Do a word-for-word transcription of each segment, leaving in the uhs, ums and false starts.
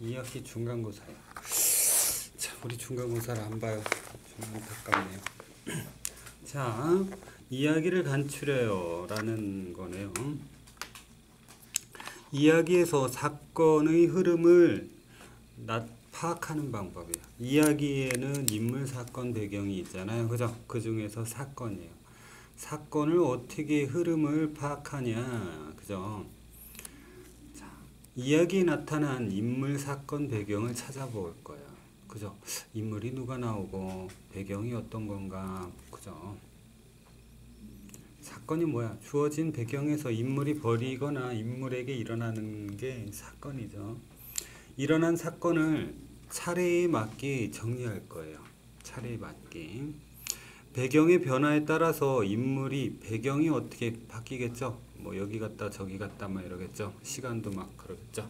이 학기 중간고사예요. 자, 우리 중간고사를 안 봐요. 좀 안타깝네요. 자, 이야기를 간추려요 라는 거네요. 이야기에서 사건의 흐름을 나, 파악하는 방법이에요. 이야기에는 인물, 사건, 배경이 있잖아요. 그죠? 그 중에서 사건이에요. 사건을 어떻게 흐름을 파악하냐. 그죠? 자, 이야기에 나타난 인물, 사건, 배경을 찾아볼 거예요. 그죠? 인물이 누가 나오고 배경이 어떤 건가. 그죠? 사건이 뭐야? 주어진 배경에서 인물이 벌이거나 인물에게 일어나는 게 사건이죠. 일어난 사건을 차례에 맞게 정리할 거예요. 차례에 맞게. 배경의 변화에 따라서 인물이 배경이 어떻게 바뀌겠죠? 뭐 여기 갔다 저기 갔다 막 이러겠죠. 시간도 막 그러겠죠.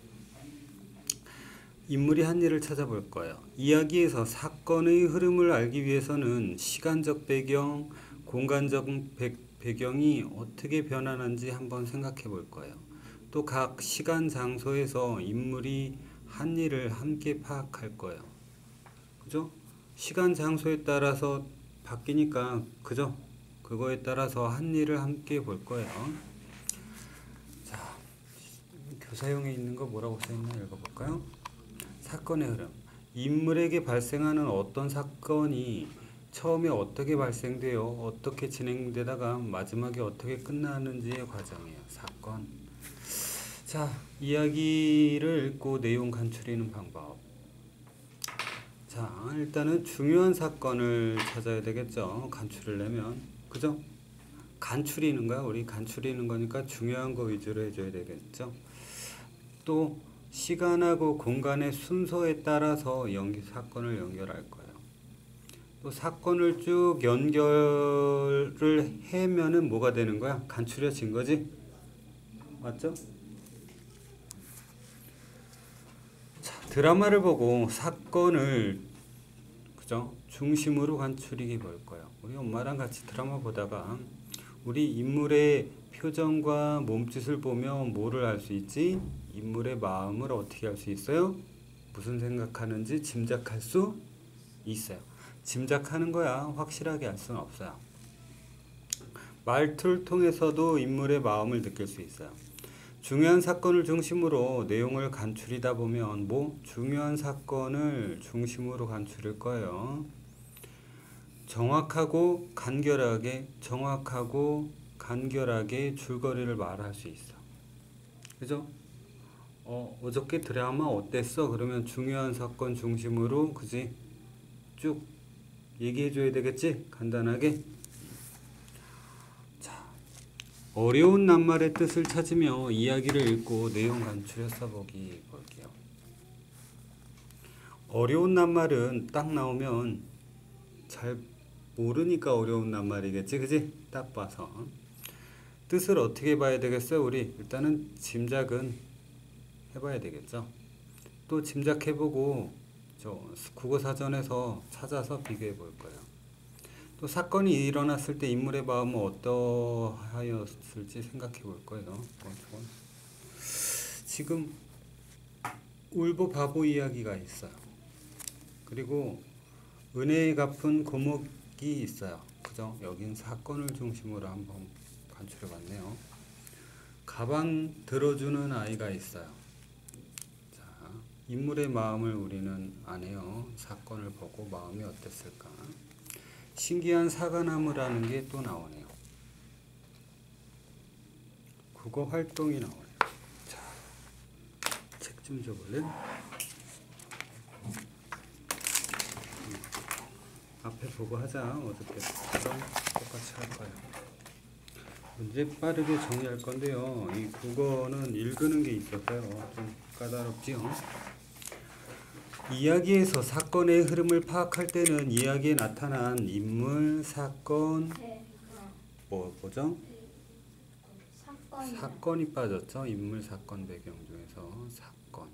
인물이 한 일을 찾아볼 거예요. 이야기에서 사건의 흐름을 알기 위해서는 시간적 배경, 공간적 배, 배경이 어떻게 변하는지 한번 생각해 볼 거예요. 또 각 시간, 장소에서 인물이 한 일을 함께 파악할 거예요. 그죠? 시간, 장소에 따라서 바뀌니까, 그죠? 그거에 따라서 한 일을 함께 볼 거예요. 자, 교사용에 있는 거 뭐라고 써있나 읽어볼까요? 사건의 흐름. 인물에게 발생하는 어떤 사건이 처음에 어떻게 발생되어 어떻게 진행되다가 마지막에 어떻게 끝나는지의 과정이에요. 사건. 자, 이야기를 읽고 내용 간추리는 방법. 자, 일단은 중요한 사건을 찾아야 되겠죠. 간추리려면. 그죠? 간추리는 거야. 우리 간추리는 거니까 중요한 거 위주로 해줘야 되겠죠. 또 시간하고 공간의 순서에 따라서 연기, 사건을 연결할 거예요. 또 사건을 쭉 연결을 해면은 뭐가 되는 거야? 간추려진 거지? 맞죠? 자, 드라마를 보고 사건을 그죠? 중심으로 간추리기 볼 거예요. 우리 엄마랑 같이 드라마 보다가 우리 인물의 표정과 몸짓을 보면 뭐를 알 수 있지? 인물의 마음을 어떻게 알 수 있어요? 무슨 생각하는지 짐작할 수 있어요. 짐작하는 거야. 확실하게 알 수는 없어요. 말투를 통해서도 인물의 마음을 느낄 수 있어요. 중요한 사건을 중심으로 내용을 간추리다 보면 뭐? 중요한 사건을 중심으로 간추릴 거예요. 정확하고 간결하게 정확하고 간결하게 줄거리를 말할 수 있어. 그죠? 어, 어저께 드라마 어땠어? 그러면 중요한 사건 중심으로 그지? 쭉 얘기해 줘야 되겠지? 간단하게. 자, 어려운 낱말의 뜻을 찾으며 이야기를 읽고 내용 간추려 써보기 볼게요. 어려운 낱말은 딱 나오면 잘 모르니까 어려운 낱말이겠지, 그지? 딱 봐서 뜻을 어떻게 봐야 되겠어요? 우리 일단은 짐작은 해봐야 되겠죠. 또 짐작해보고 저 국어사전에서 찾아서 비교해 볼 거예요. 또 사건이 일어났을 때 인물의 마음은 어떠하였을지 생각해 볼 거예요. 지금 울보 바보 이야기가 있어요. 그리고 은혜에 갚은 고목이 있어요. 그죠? 여긴 사건을 중심으로 한번 간추려 봤네요. 가방 들어주는 아이가 있어요. 자, 인물의 마음을 우리는 안 해요. 사건을 보고 마음이 어땠을까? 신기한 사과나무라는 게 또 나오네요. 국어 활동이 나오네요. 자, 책 좀 줘볼래? 앞에 보고 하자. 어저께랑 똑같이 할 거예요. 문제 빠르게 정리할 건데요. 이 국어는 읽는 게 있어서요. 좀 까다롭지요. 이야기에서 사건의 흐름을 파악할 때는 이야기에 나타난 인물, 사건, 뭐, 뭐죠? 사건. 사건이 빠졌죠. 인물, 사건, 배경 중에서 사건.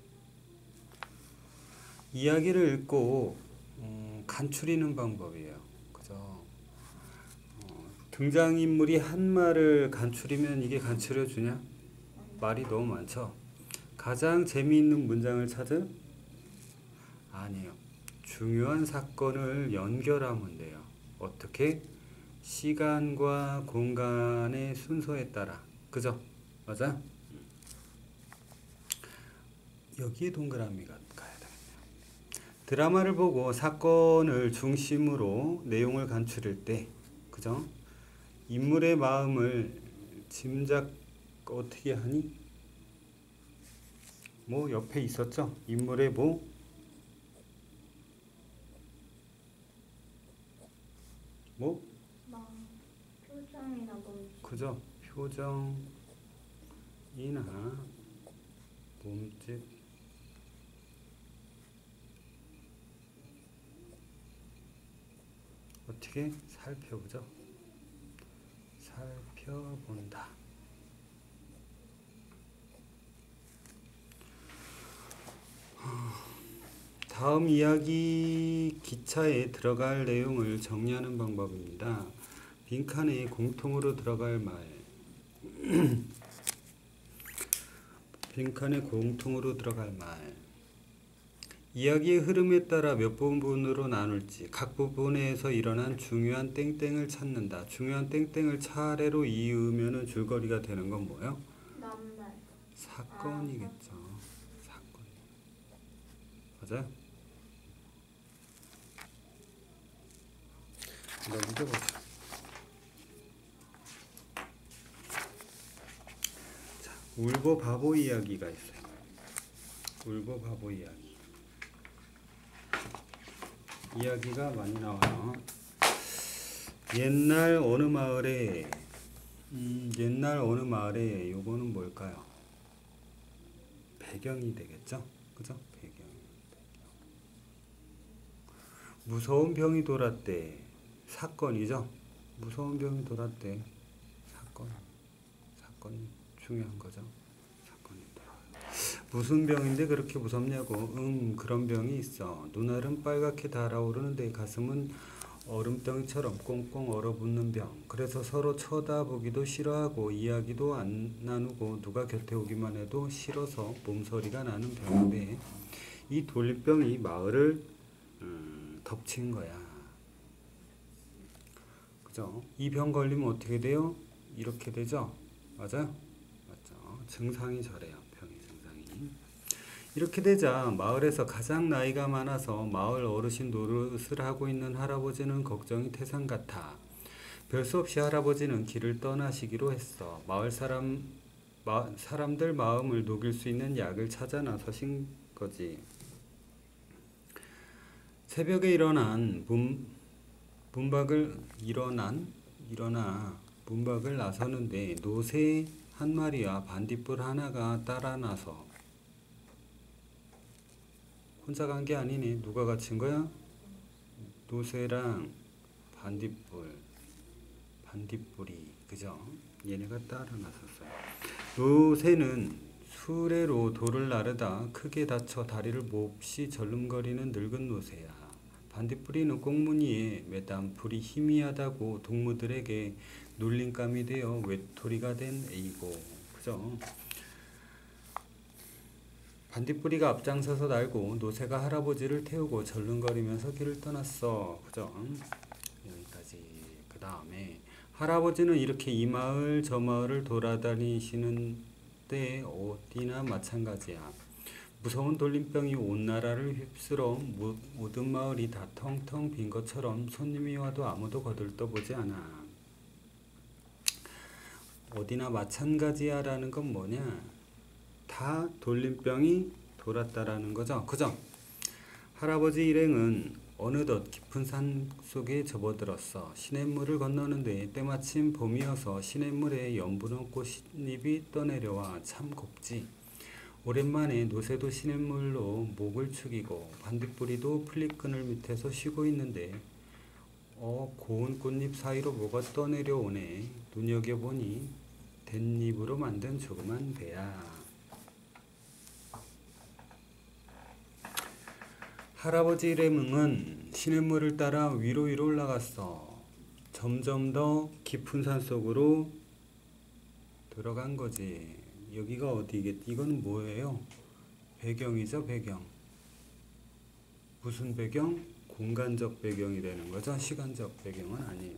이야기를 읽고 음, 간추리는 방법이에요. 그죠? 어, 등장인물이 한 말을 간추리면 이게 간추려 주냐? 말이 너무 많죠. 가장 재미있는 문장을 찾은? 아니에요. 중요한 사건을 연결하면 돼요. 어떻게? 시간과 공간의 순서에 따라. 그죠? 맞아? 여기에 동그라미가 가야 되겠네요. 드라마를 보고 사건을 중심으로 내용을 간추릴 때, 그죠? 인물의 마음을 짐작 어떻게 하니? 뭐 옆에 있었죠? 인물의 뭐? 뭐? 막 표정이나 몸짓. 그죠? 표정이나 몸짓 어떻게 살펴보죠? 살펴본다. 다음 이야기 기차에 들어갈 내용을 정리하는 방법입니다. 빈칸에 공통으로 들어갈 말. 빈칸에 공통으로 들어갈 말. 이야기의 흐름에 따라 몇 부분으로 나눌지 각 부분에서 일어난 중요한 땡땡을 찾는다. 중요한 땡땡을 차례로 이으면 줄거리가 되는 건 뭐예요? 낱말. 사건이겠죠. 사건. 맞아요? 이거 문제 보자. 자, 울보 바보 이야기가 있어요. 울보 바보 이야기. 이야기가 많이 나와요. 옛날 어느 마을에 음, 옛날 어느 마을에 요거는 뭘까요? 배경이 되겠죠? 그죠? 배경. 무서운 병이 돌았대. 사건이죠? 무서운 병이 돌았대. 사건. 사건이 중요한 거죠. 사건이 돌아요. 무슨 병인데 그렇게 무섭냐고. 음, 그런 병이 있어. 눈알은 빨갛게 달아오르는데 가슴은 얼음덩이처럼 꽁꽁 얼어붙는 병. 그래서 서로 쳐다보기도 싫어하고 이야기도 안 나누고 누가 곁에 오기만 해도 싫어서 몸서리가 나는 병인데 이 돌림병이 마을을 음, 덮친 거야. 그죠? 이 병 걸리면 어떻게 돼요? 이렇게 되죠? 맞아요? 맞죠? 증상이 저래요. 병의 증상이. 이렇게 되자 마을에서 가장 나이가 많아서 마을 어르신 노릇을 하고 있는 할아버지는 걱정이 태산 같아. 별 수 없이 할아버지는 길을 떠나시기로 했어. 마을 사람, 마, 사람들 마음을 녹일 수 있는 약을 찾아 나서신 거지. 새벽에 일어난 문, 문박을 일어난 일어나 문박을 나서는데 노새 한 마리와 반딧불 하나가 따라 나서 혼자 간 게 아니네. 누가 갇힌 거야? 노새랑 반딧불 반딧불이 그죠? 얘네가 따라 나섰어요. 노새는 수레로 돌을 나르다 크게 다쳐 다리를 몹시 절름거리는 늙은 노새야. 반딧불이는 꽁무니에 매단 불이 희미하다고 동무들에게 놀림감이 되어 외톨이가 된 애이고. 그죠? 반딧불이가 앞장서서 날고 노새가 할아버지를 태우고 절름거리면서 길을 떠났어. 그죠? 여기까지. 그 다음에 할아버지는 이렇게 이 마을 저 마을을 돌아다니시는 때 어디나 마찬가지야. 무서운 돌림병이 온 나라를 휩쓸어 모든 마을이 다 텅텅 빈 것처럼 손님이 와도 아무도 거들떠보지 않아. 어디나 마찬가지야 라는 건 뭐냐? 다 돌림병이 돌았다라는 거죠. 그죠? 할아버지 일행은 어느덧 깊은 산 속에 접어들었어. 시냇물을 건너는데 때마침 봄이어서 시냇물에 연분홍 꽃잎이 떠내려와 참 곱지. 오랜만에 노새도 시냇물로 목을 축이고 반딧불이도 풀잎그늘 밑에서 쉬고 있는데 어 고운 꽃잎 사이로 뭐가 떠내려오네. 눈여겨보니 댄잎으로 만든 조그만 배야. 할아버지 일행은 시냇물을 따라 위로 위로 올라갔어. 점점 더 깊은 산 속으로 들어간 거지. 여기가 어디겠지? 이건 뭐예요? 배경이죠, 배경. 무슨 배경? 공간적 배경이 되는 거죠. 시간적 배경은 아니에요.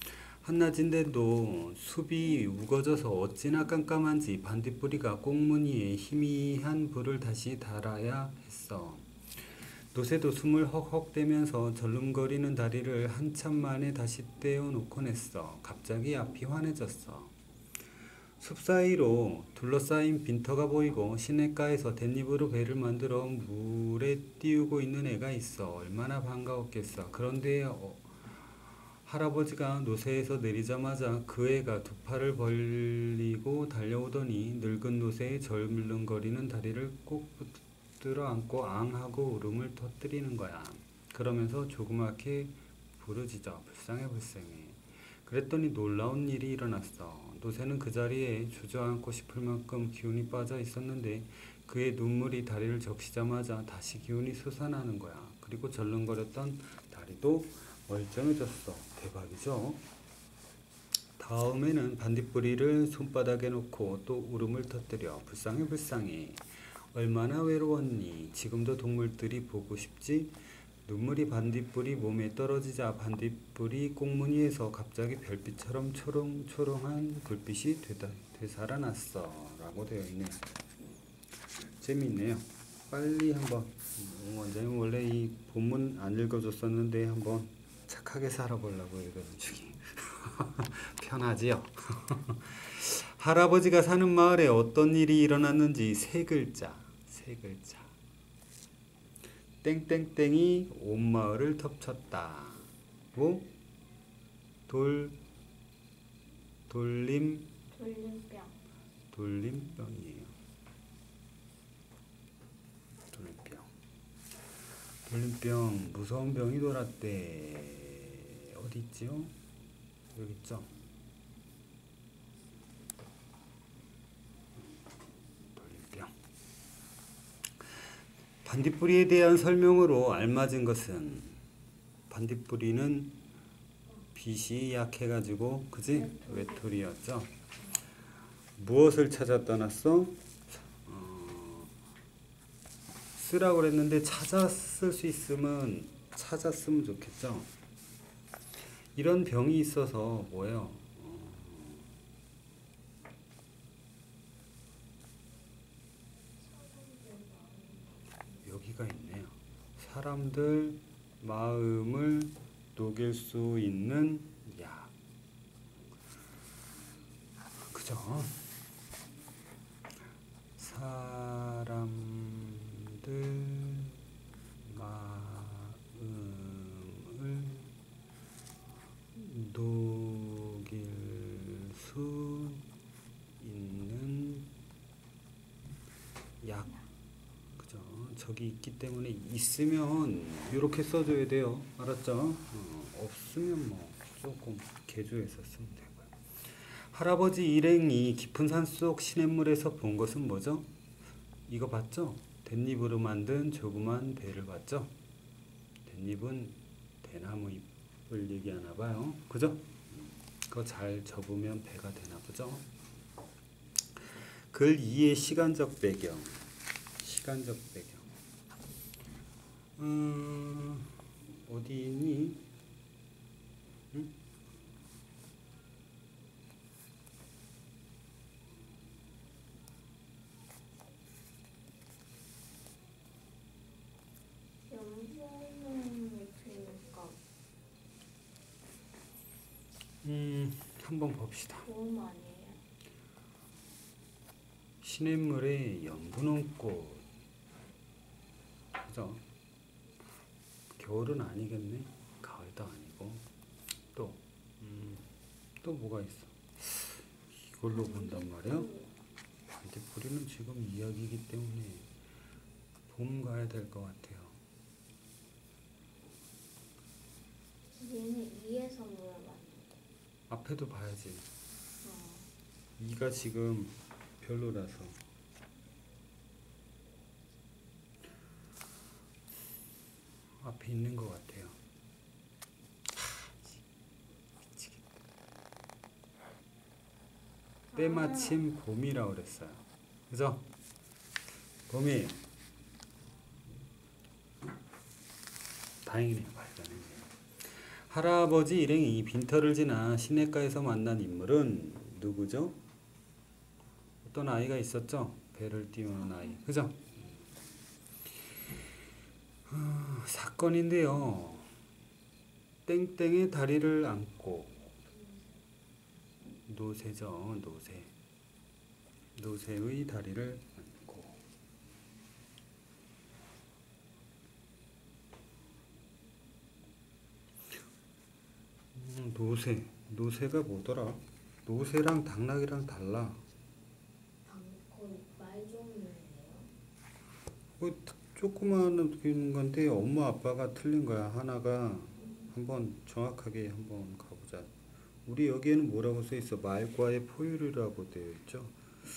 한낮인데도 숲이 우거져서 어찌나 깜깜한지 반딧불이가 꽁무니에 희미한 불을 다시 달아야 했어. 노새도 숨을 헉헉대면서 절름거리는 다리를 한참 만에 다시 떼어놓곤 했어. 갑자기 앞이 환해졌어. 숲 사이로 둘러싸인 빈터가 보이고 시냇가에서 댄잎으로 배를 만들어 물에 띄우고 있는 애가 있어. 얼마나 반가웠겠어. 그런데 어, 할아버지가 노새에서 내리자마자 그 애가 두 팔을 벌리고 달려오더니 늙은 노새의 절름거리는 다리를 꼭 붙들어 안고 앙 하고 울음을 터뜨리는 거야. 그러면서 조그맣게 부르짖어. 불쌍해 불쌍해. 그랬더니 놀라운 일이 일어났어. 노새는 그 자리에 주저앉고 싶을 만큼 기운이 빠져 있었는데 그의 눈물이 다리를 적시자마자 다시 기운이 솟아나는 거야. 그리고 절름거렸던 다리도 멀쩡해졌어. 대박이죠? 다음에는 반딧불이를 손바닥에 놓고 또 울음을 터뜨려. 불쌍해 불쌍해. 얼마나 외로웠니? 지금도 동물들이 보고 싶지? 눈물이 반딧불이 몸에 떨어지자 반딧불이 꽁무니에서 갑자기 별빛처럼 초롱초롱한 불빛이 되다, 되살아났어. 라고 되어 있네요. 재미있네요. 빨리 한번, 원장님 원래 이 본문 안 읽어줬었는데 한번 착하게 살아보려고 읽어준 중이 편하지요? 할아버지가 사는 마을에 어떤 일이 일어났는지 세 글자, 세 글자. 땡땡땡이 온 마을을 덮쳤다. 뭐? 돌, 돌림, 돌림병. 돌림병이에요. 돌림병. 돌림병, 무서운 병이 돌았대. 어디 있지요? 여기 있죠? 돌림병. 반딧불이에 대한 설명으로 알맞은 것은 반딧불이는 빛이 약해가지고 그지? 외톨이였죠. 무엇을 찾아 떠났어? 어, 쓰라고 그랬는데 찾아 쓸 수 있으면 찾았으면 좋겠죠. 이런 병이 있어서 뭐예요? 어, 여기가 있네요. 사람들 마음을 녹일 수 있는 약. 그죠? 사람들 마음을 녹일 수 있는 약. 그죠? 저기 있기 때문에 있으면 이렇게 써줘야 돼요. 알았죠? 어, 없으면 뭐 조금 개조해서 쓰면 되고요. 할아버지 일행이 깊은 산속 시냇물에서 본 것은 뭐죠? 이거 봤죠? 댄잎으로 만든 조그만 배를 봤죠? 댄잎은 대나무 잎을 얘기하나 봐요. 그죠? 그거 잘 접으면 배가 되나 보죠? 글 이의 시간적 배경. 시간적 배경. 음, 어디 있니? 응? 연보는 있으니까 음, 한번 봅시다. 도움 아니에요? 시냇물에 연분홍 꽃. 그죠? 겨울은 아니겠네. 가을도 아니고. 또, 음, 또 뭐가 있어? 이걸로 본단 말이야? 반딧불이는 지금 이야기이기 때문에 봄 가야 될 것 같아요. 얘는 이에서 물어봤는데. 앞에도 봐야지. 어. 이가 지금 별로라서. 앞에 있는 것 같아요. 미치겠다. 때마침 봄이라고 그랬어요. 그죠? 봄이 다행이네요. 발견했네요. 할아버지 일행이 빈터를 지나 시냇가에서 만난 인물은 누구죠? 어떤 아이가 있었죠? 배를 띄우는 아이. 그죠? 아, 사건인데요. 땡땡의 다리를 안고 노새죠. 노새. 노새의 다리를 안고 음, 노새. 노새가 뭐더라? 노새랑 당나귀랑 달라. 방코 말 종류예요. 뭐 조그마한 건데 엄마 아빠가 틀린 거야. 하나가 한번 정확하게 한번 가보자. 우리 여기에는 뭐라고 써 있어? 말과의 포유류라고 되어 있죠.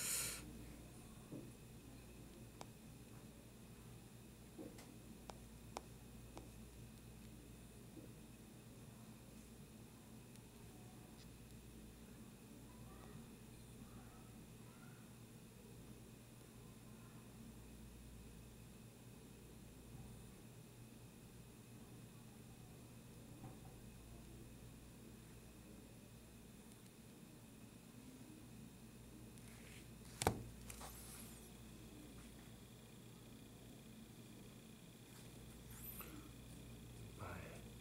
말.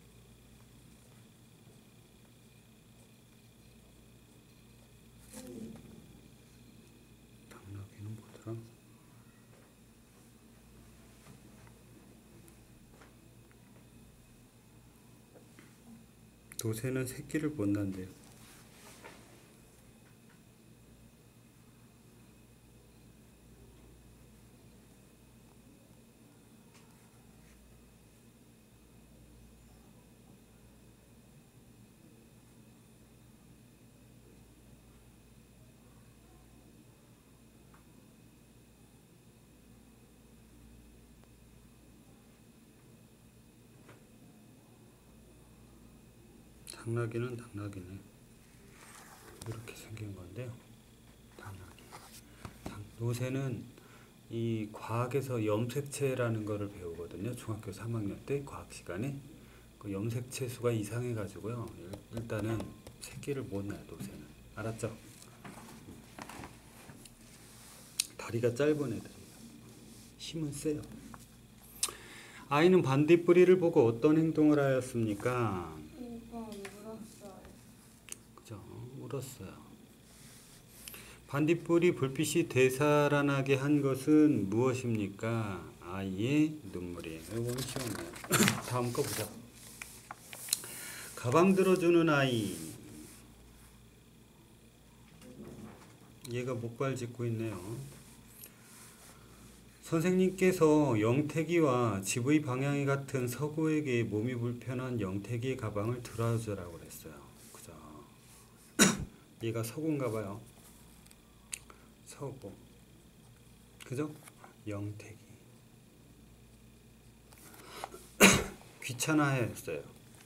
당나귀는 뭐더라? 노새는 새끼를 못 낳는데요. 당나귀는 당나귀네. 이렇게 생긴 건데요. 당나귀. 당, 노새는 이 과학에서 염색체라는 거를 배우거든요. 중학교 삼 학년 때 과학 시간에 그 염색체 수가 이상해 가지고요. 일단은 새끼를 못 낳아요. 노새는. 알았죠? 다리가 짧은 애들이에요. 힘은 세요. 아이는 반딧불이를 보고 어떤 행동을 하였습니까? 일 번 물었어요. 그죠? 울었어요. 반딧불이 불빛이 되살아나게 한 것은 무엇입니까? 아이의 눈물이에요. 이건 쉬웠네요. 다음 거 보자. 가방 들어주는 아이. 얘가 목발 짚고 있네요. 선생님께서 영택이와 집의 방향이 같은 서구에게 몸이 불편한 영택이의 가방을 들어주라고 그랬어요. 그죠? 얘가 서구인가 봐요. 서구. 그죠? 영택이. 귀찮아했어요.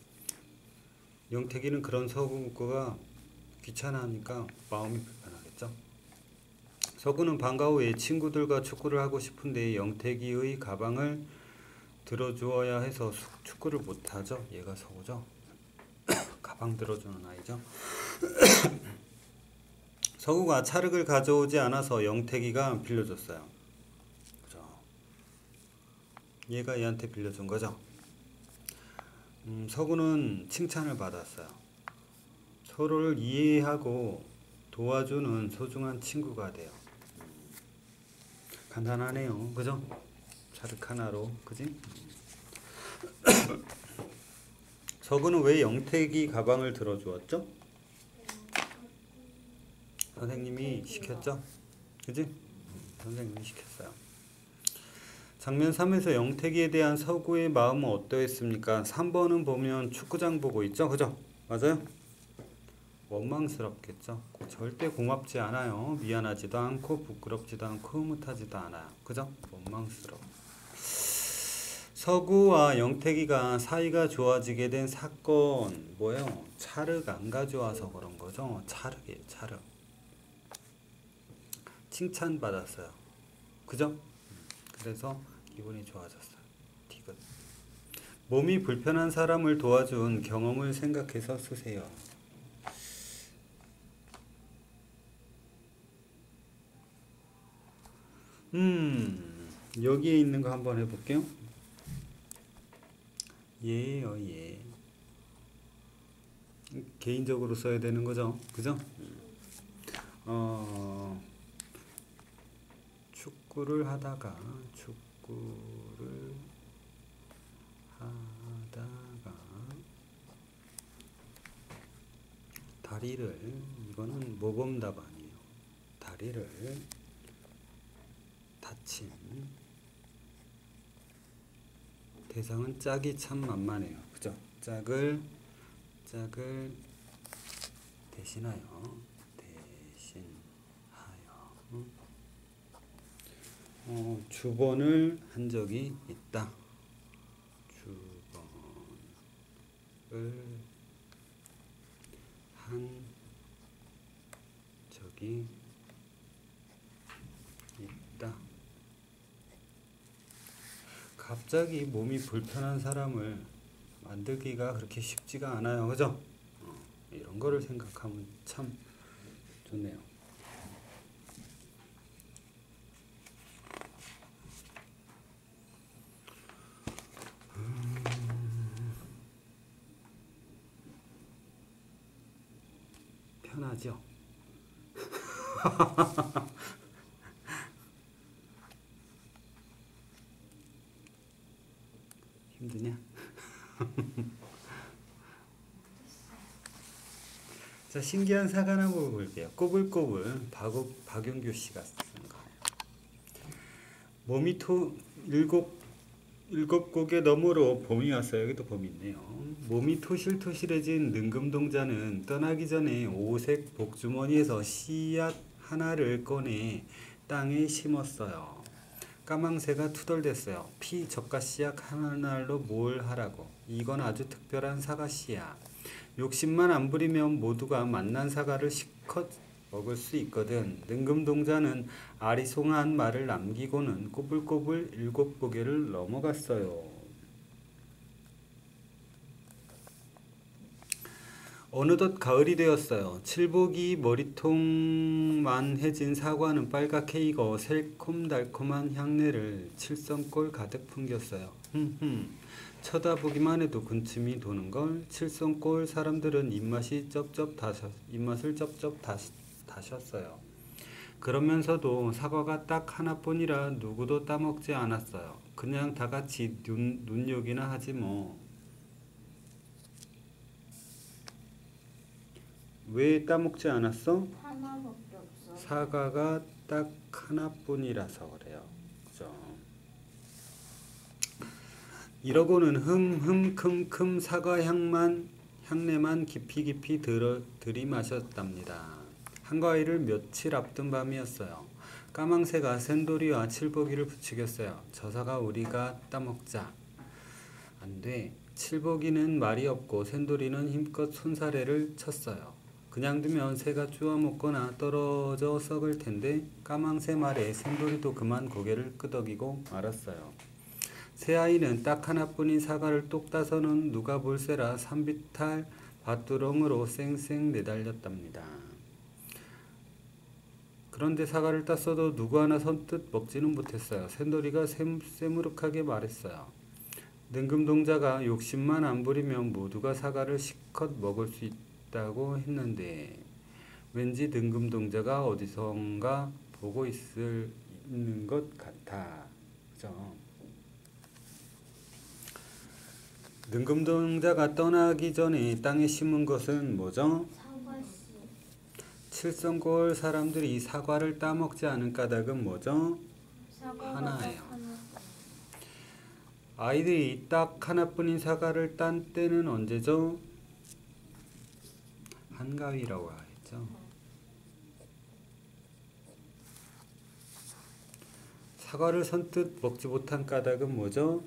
영택이는 그런 서구가 귀찮아하니까 마음이 불편하겠죠? 서구는 방과 후에 친구들과 축구를 하고 싶은데 영택이의 가방을 들어주어야 해서 축구를 못하죠. 얘가 서구죠. 가방 들어주는 아이죠. 서구가 찰흙을 가져오지 않아서 영택이가 빌려줬어요. 그죠? 얘가 얘한테 빌려준 거죠. 음, 서구는 칭찬을 받았어요. 서로를 이해하고 도와주는 소중한 친구가 돼요. 간단하네요. 그죠? 찰흙 하나로. 그지? 서구는 왜 영택이 가방을 들어주었죠? 선생님이 시켰죠? 그지? 선생님이 시켰어요. 장면 삼에서 영택이에 대한 서구의 마음은 어떠했습니까? 삼 번은 보면 축구장 보고 있죠? 그죠? 맞아요? 원망스럽겠죠? 절대 고맙지 않아요. 미안하지도 않고 부끄럽지도 않고 흐뭇하지도 않아요. 그죠? 원망스러워. 서구와 영택이가 사이가 좋아지게 된 사건 뭐예요? 찰흙 안 가져와서 그런 거죠. 찰흙이에요. 찰흙. 칭찬받았어요. 그죠? 그래서 기분이 좋아졌어요. 디귿. 몸이 불편한 사람을 도와준 경험을 생각해서 쓰세요. 음, 여기에 있는 거 한번 해볼게요. 예요, 예. 개인적으로 써야 되는 거죠, 그죠? 어, 축구를 하다가 축구를 하다가 다리를, 이거는 모범답 아니에요. 다리를 다친 대상은 짝이 참 만만해요, 그죠? 짝을 짝을 대신하여 대신하여 어, 주번을 한 적이 있다. 주번을 한 적이 있다. 갑자기 몸이 불편한 사람을 만들기가 그렇게 쉽지가 않아요, 그죠? 어, 이런 거를 생각하면 참 좋네요. 음, 편하죠? 힘드냐? 자, 신기한 사과나무 볼게요. 꼬불꼬불 박옥, 박용규 씨가 쓴 거예요. 몸이 토 일곱 일곱 곡의 너머로 봄이 왔어요. 여기도 봄이 있네요. 몸이 토실토실해진 능금동자는 떠나기 전에 오색 복주머니에서 씨앗 하나를 꺼내 땅에 심었어요. 까망새가 투덜댔어요. 피 젓가씨앗 하나로 뭘 하라고. 이건 아주 특별한 사과씨야. 욕심만 안 부리면 모두가 맛난 사과를 실컷 먹을 수 있거든. 능금동자는 아리송한 말을 남기고는 꼬불꼬불 일곱 고개를 넘어갔어요. 어느덧 가을이 되었어요. 칠복이 머리통만해진 사과는 빨갛게 익어 새콤달콤한 향내를 칠성골 가득 풍겼어요. 흠흠. 쳐다보기만 해도 군침이 도는걸. 칠성골 사람들은 입맛이 쩝쩝 다셨, 입맛을 쩝쩝 다시, 다셨어요. 그러면서도 사과가 딱 하나뿐이라 누구도 따먹지 않았어요. 그냥 다같이 눈, 눈욕이나 하지 뭐. 왜 따먹지 않았어? 하나밖에 없어. 사과가 딱 하나뿐이라서 그래요. 그죠? 이러고는 흠흠큼큼 사과 향만 향내만 깊이 깊이 들어, 들이마셨답니다. 한가위를 며칠 앞둔 밤이었어요. 까망새가 샌돌이와 칠복이를 부추겼어요. 저 사과 우리가 따먹자. 안 돼. 칠복이는 말이 없고 샌돌이는 힘껏 손사래를 쳤어요. 그냥 두면 새가 쪼아먹거나 떨어져 썩을 텐데 까망새 말에 샌돌이도 그만 고개를 끄덕이고 말았어요. 새아이는 딱 하나뿐인 사과를 똑 따서는 누가 볼세라 산비탈 밭두렁으로 쌩쌩 내달렸답니다. 그런데 사과를 땄어도 누구 하나 선뜻 먹지는 못했어요. 샌돌이가 새무룩하게 말했어요. 능금동자가 욕심만 안 부리면 모두가 사과를 실컷 먹을 수 있다고 했는데 왠지 능금동자가 어디선가 보고 있을, 있는 것 같아. 그죠? 능금동자가 떠나기 전에 땅에 심은 것은 뭐죠? 사과씨. 칠성골 사람들이 사과를 따먹지 않은 까닭은 뭐죠? 사과가 하나예요. 딱 하나. 아이들이 딱 하나뿐인 사과를 딴 때는 언제죠? 한가위라고 했죠. 사과를 선뜻 먹지 못한 까닭은 뭐죠?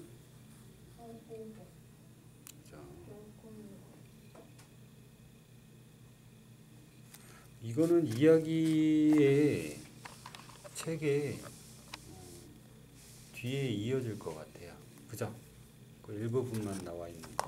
이거는 이야기의 책의 뒤에 이어질 것 같아요. 그죠? 그 일부분만 나와 있는 거.